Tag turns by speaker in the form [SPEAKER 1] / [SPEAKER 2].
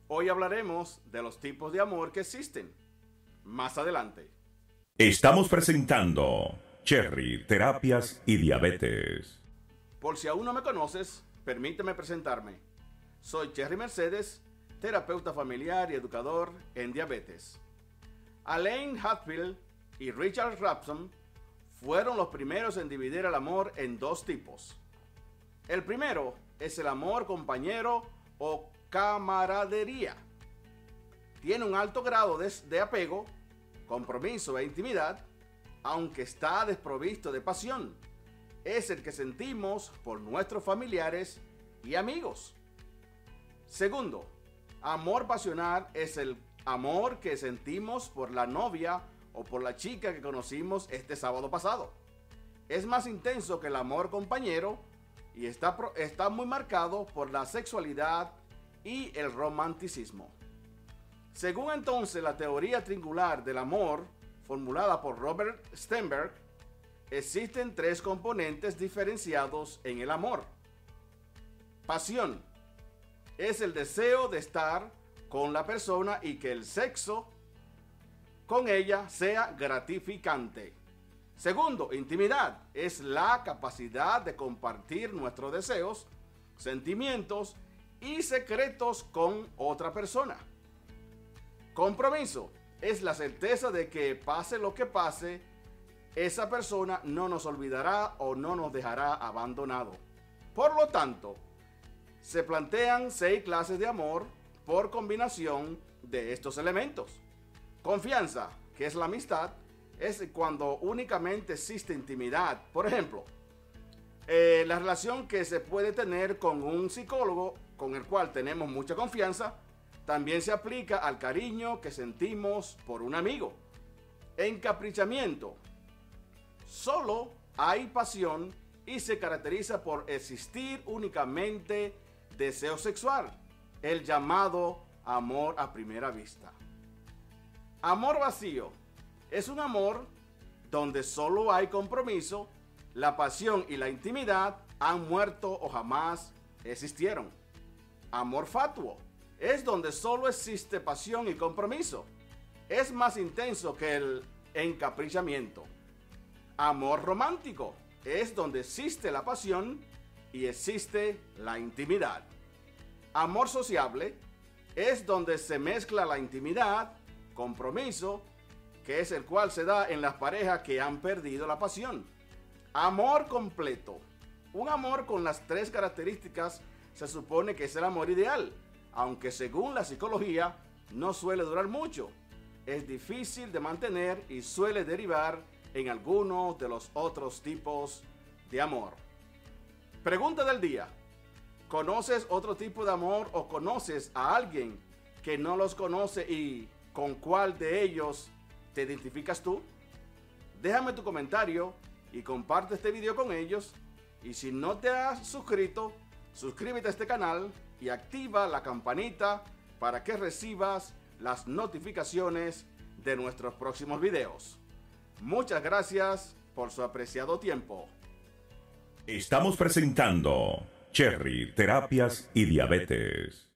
[SPEAKER 1] Hoy hablaremos de los tipos de amor que existen. Más adelante.
[SPEAKER 2] Estamos presentando Cherry, Terapias y Diabetes.
[SPEAKER 1] Por si aún no me conoces, permíteme presentarme. Soy Cherry Mercedes, terapeuta familiar y educador en diabetes. Elaine Hatfield y Richard Rapson fueron los primeros en dividir el amor en dos tipos. El primero es el amor compañero o camaradería. Tiene un alto grado de apego, compromiso e intimidad, aunque está desprovisto de pasión. Es el que sentimos por nuestros familiares y amigos. Segundo, amor pasional es el amor que sentimos por la novia o por la chica que conocimos este sábado pasado. Es más intenso que el amor compañero y está muy marcado por la sexualidad y el romanticismo. Según entonces la teoría triangular del amor, formulada por Robert Sternberg, existen tres componentes diferenciados en el amor. Pasión es el deseo de estar con la persona y que el sexo con ella sea gratificante. Segundo, intimidad es la capacidad de compartir nuestros deseos, sentimientos y secretos con otra persona. Compromiso es la certeza de que pase lo que pase, esa persona no nos olvidará o no nos dejará abandonado. Por lo tanto, se plantean 6 clases de amor por combinación de estos elementos. Confianza, que es la amistad, es cuando únicamente existe intimidad. Por ejemplo, la relación que se puede tener con un psicólogo con el cual tenemos mucha confianza, también se aplica al cariño que sentimos por un amigo. Encaprichamiento. Solo hay pasión y se caracteriza por existir únicamente deseo sexual, el llamado amor a primera vista. Amor vacío es un amor donde solo hay compromiso, la pasión y la intimidad han muerto o jamás existieron. Amor fatuo es donde solo existe pasión y compromiso. Es más intenso que el encaprichamiento. Amor romántico es donde existe la pasión y existe la intimidad. Amor sociable es donde se mezcla la intimidad, compromiso, que es el cual se da en las parejas que han perdido la pasión. Amor completo. Un amor con las 3 características se supone que es el amor ideal, aunque según la psicología no suele durar mucho. Es difícil de mantener y suele derivar en algunos de los otros tipos de amor. Pregunta del día. ¿Conoces otro tipo de amor o conoces a alguien que no los conoce y con cuál de ellos te identificas tú? Déjame tu comentario y comparte este video con ellos. Y si no te has suscrito, suscríbete a este canal y activa la campanita para que recibas las notificaciones de nuestros próximos videos. Muchas gracias por su apreciado tiempo.
[SPEAKER 2] Estamos presentando Cherry, Terapias y Diabetes.